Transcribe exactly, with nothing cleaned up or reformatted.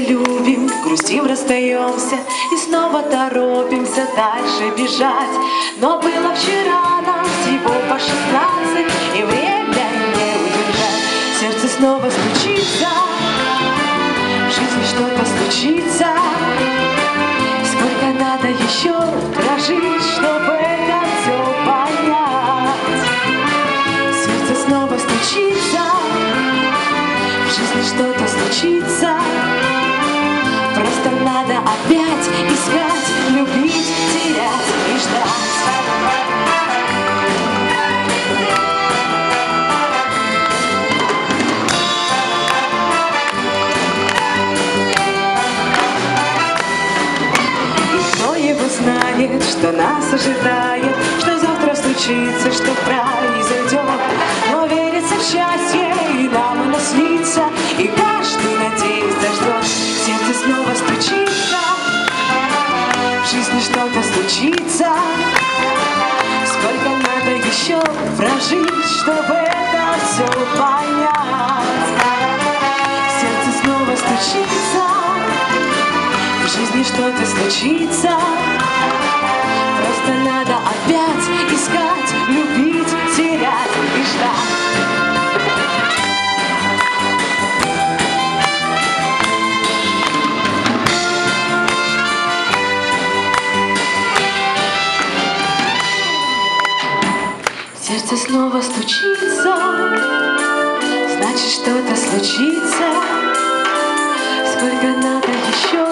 любим, грустим, расстаемся и снова торопимся дальше бежать. Но было вчера нам всего по шестнадцать, и время не удержать. Сердце снова стучится, в жизни что-то случится. Сколько надо еще прожить, чтобы это все понять. Сердце снова стучится, в жизни что-то случится. Просто надо опять искать, любить, терять и ждать. И кто его знает, что нас ожидает, что завтра случится, что произойдет. Но верится в счастье, и нам оно снится, и каждый, надеюсь, дождет. Сердце снова стучится, в жизни что-то случится. Сколько надо еще прожить, чтобы это все понять. Сердце снова стучится, в жизни что-то случится. Просто надо опять искать, любить, терять и ждать. Сердце снова стучится, значит что-то случится. Сколько надо еще